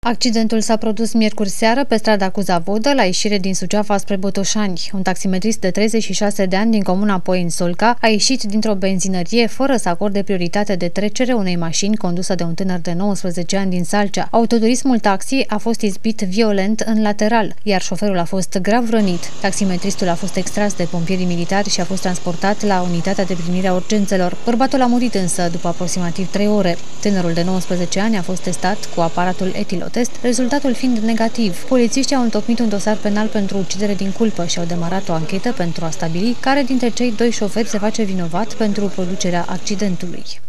Accidentul s-a produs miercuri seară pe strada Cuza-Vodă, la ieșire din Suceava spre Botoșani. Un taximetrist de 36 de ani din comuna Poieni-Solca a ieșit dintr-o benzinărie fără să acorde prioritate de trecere unei mașini condusă de un tânăr de 19 ani din Salcea. Autoturismul taxi a fost izbit violent în lateral, iar șoferul a fost grav rănit. Taximetristul a fost extras de pompierii militari și a fost transportat la unitatea de primire a urgențelor. Bărbatul a murit însă după aproximativ 3 ore. Tânărul de 19 ani a fost testat cu aparatul etilotest, rezultatul fiind negativ. Polițiștii au întocmit un dosar penal pentru ucidere din culpă și au demarat o anchetă pentru a stabili care dintre cei doi șoferi se face vinovat pentru producerea accidentului.